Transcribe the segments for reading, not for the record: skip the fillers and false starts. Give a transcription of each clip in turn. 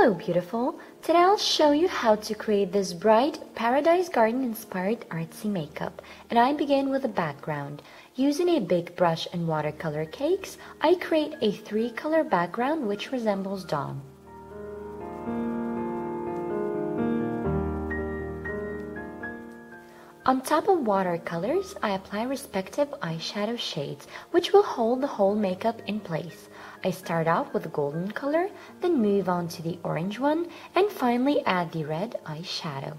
Hello beautiful! Today I'll show you how to create this bright Paradise Garden inspired artsy makeup, and I begin with a background. Using a big brush and watercolor cakes, I create a 3-color background which resembles dawn. On top of watercolors, I apply respective eyeshadow shades, which will hold the whole makeup in place. I start off with a golden color, then move on to the orange one, and finally add the red eyeshadow.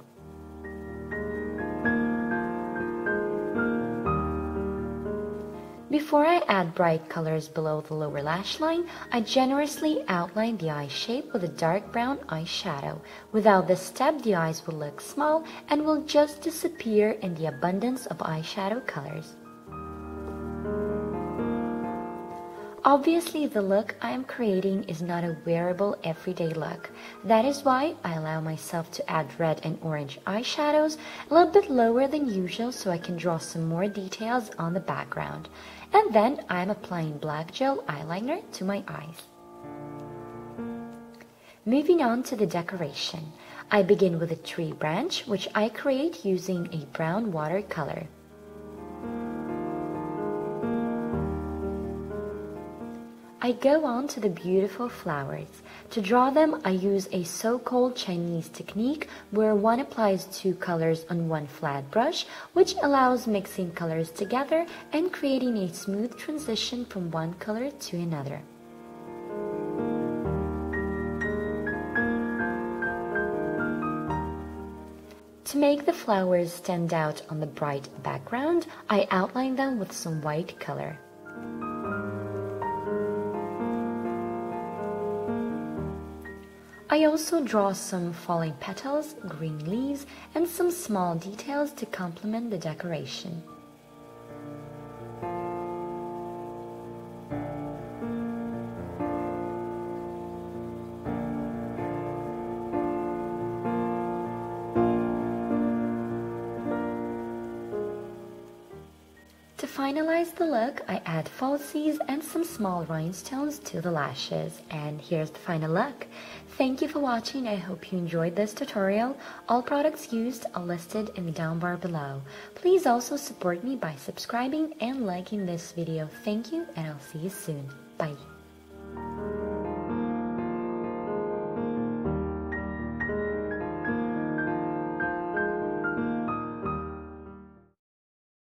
Before I add bright colors below the lower lash line, I generously outline the eye shape with a dark brown eyeshadow. Without this step, the eyes will look small and will just disappear in the abundance of eyeshadow colors. Obviously, the look I am creating is not a wearable everyday look. That is why I allow myself to add red and orange eyeshadows a little bit lower than usual so I can draw some more details on the background. And then I am applying black gel eyeliner to my eyes. Moving on to the decoration, I begin with a tree branch which I create using a brown watercolor. I go on to the beautiful flowers. To draw them, I use a so-called Chinese technique where one applies 2 colors on one flat brush, which allows mixing colors together and creating a smooth transition from one color to another. To make the flowers stand out on the bright background, I outline them with some white color. I also draw some falling petals, green leaves, and some small details to complement the decoration. To finalize the look, I add falsies and some small rhinestones to the lashes. And here's the final look. Thank you for watching. I hope you enjoyed this tutorial. All products used are listed in the down bar below. Please also support me by subscribing and liking this video. Thank you, and I'll see you soon. Bye.